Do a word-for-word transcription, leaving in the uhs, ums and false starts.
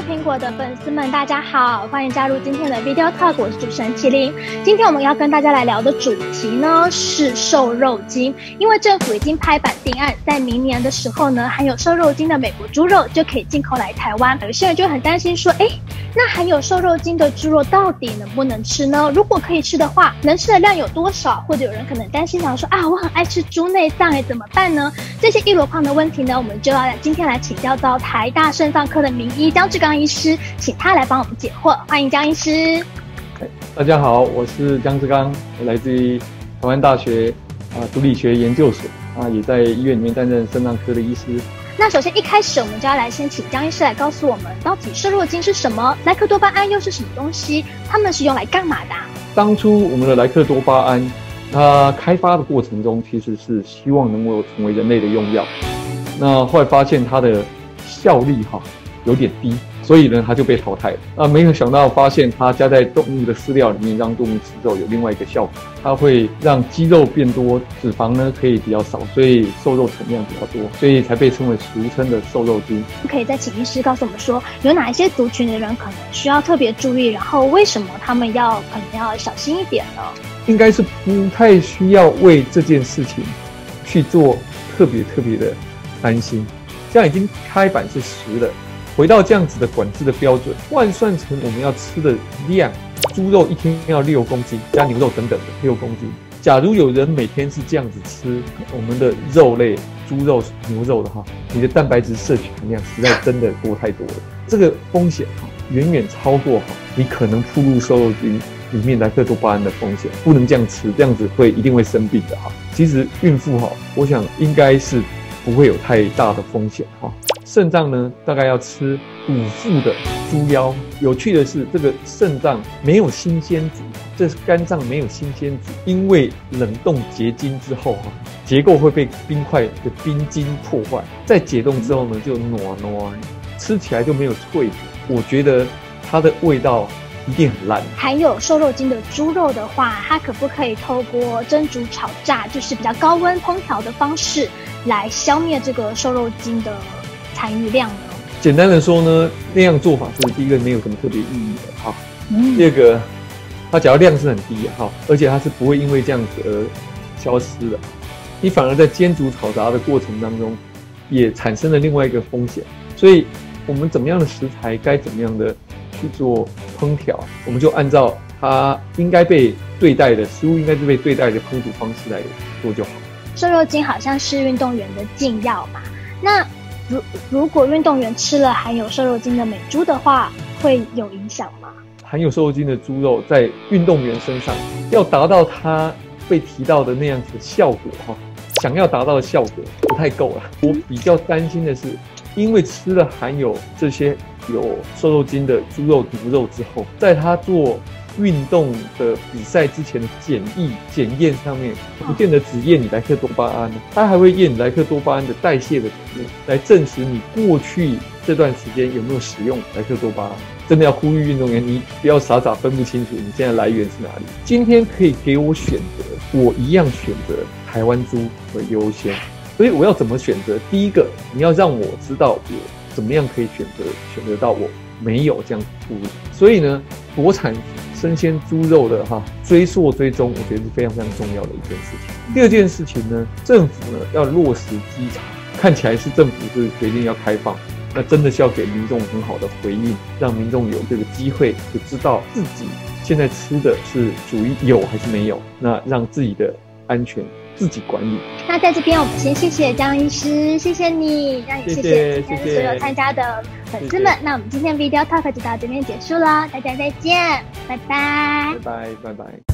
苹果的粉丝们，大家好，欢迎加入今天的 Video Talk， 我是主持人麒麟。今天我们要跟大家来聊的主题呢是瘦肉精，因为政府已经拍板定案，在明年的时候呢，含有瘦肉精的美国猪肉就可以进口来台湾。有些人就很担心说，诶，那含有瘦肉精的猪肉到底能不能吃呢？如果可以吃的话，能吃的量有多少？或者有人可能担心想说啊，我很爱吃猪内脏诶，怎么办呢？这些一箩筐的问题呢，我们就要今天来请教到台大肾脏科的名医江志刚医师，请他来帮我们解惑。欢迎江医师。 大家好，我是江志刚，我来自于台湾大学啊毒理学研究所啊，也在医院里面担任肾脏科的医师。 那首先一开始我们就要来先请江医师来告诉我们，到底瘦肉精是什么，莱克多巴胺又是什么东西，它们是用来干嘛的啊？ 当初我们的莱克多巴胺它开发的过程中，其实是希望能够成为人类的用药，那后来发现它的效力哈有点低，所以呢它就被淘汰了。那没有想到发现它加在动物的饲料里面，让动物吃肉有另外一个效果，它会让肌肉变多，脂肪呢可以比较少，所以瘦肉产量比较多，所以才被称为俗称的瘦肉精。 可以再请医师告诉我们说，有哪一些族群的人可能需要特别注意，然后为什么他们要可能要小心一点呢？ 应该是不太需要为这件事情去做特别特别的担心，这样已经开板是实了。回到这样子的管制的标准，换算成我们要吃的量，猪肉一天要六公斤，加牛肉等等的六公斤。假如有人每天是这样子吃我们的肉类，猪肉、牛肉的话，你的蛋白质摄取含量实在真的多太多了。这个风险远远超过你可能暴露瘦肉精里面莱克多巴胺的风险，不能这样吃，这样子会一定会生病的哈。其实孕妇哈，我想应该是不会有太大的风险哈。肾脏呢，大概要吃五副的猪腰。有趣的是，这个肾脏没有新鲜质，这肝脏没有新鲜质，因为冷冻结晶之后哈，结构会被冰块的冰晶破坏，在解冻之后呢，就软软，吃起来就没有脆皮。我觉得它的味道一定很烂。 含有瘦肉精的猪肉的话，它可不可以透过蒸煮炒炸，就是比较高温烹调的方式来消灭这个瘦肉精的残余量呢？ 简单的说呢，那样做法是第一个没有什么特别意义的哈、嗯。第二个，它只要量是很低哈，而且它是不会因为这样子而消失的。你反而在煎煮炒炸的过程当中，也产生了另外一个风险。所以我们怎么样的食材该怎么样的去做烹调，我们就按照它应该被对待的食物应该是被对待的烹煮方式来做就好。 瘦肉精好像是运动员的禁药嘛，那如如果运动员吃了含有瘦肉精的美猪的话，会有影响吗？ 含有瘦肉精的猪肉在运动员身上要达到它被提到的那样子的效果哈，想要达到的效果不太够了。我比较担心的是，因为吃了含有这些有瘦肉精的猪肉、牛肉之后，在他做运动的比赛之前的检疫检验上面，不见得只验你莱克多巴胺，它还会验你莱克多巴胺的代谢的反应，来证实你过去这段时间有没有使用莱克多巴胺。真的要呼吁运动员，你不要傻傻分不清楚你现在来源是哪里。今天可以给我选择，我一样选择台湾猪为优先。所以我要怎么选择？第一个，你要让我知道我怎么样可以选择选择到我没有这样暴露。所以呢，国产生鲜猪肉的哈追溯追踪，我觉得是非常非常重要的一件事情。第二件事情呢，政府呢要落实稽查，看起来是政府是决定要开放，那真的是要给民众很好的回应，让民众有这个机会就知道自己现在吃的是属于有还是没有，那让自己的安全自己管理。 那在这边我们先谢谢江医师，谢谢你，那也谢谢今天所有参加的粉丝们。谢谢，那我们今天 Video Talk 就到这边结束了，大家再见，拜拜， 拜拜，拜拜。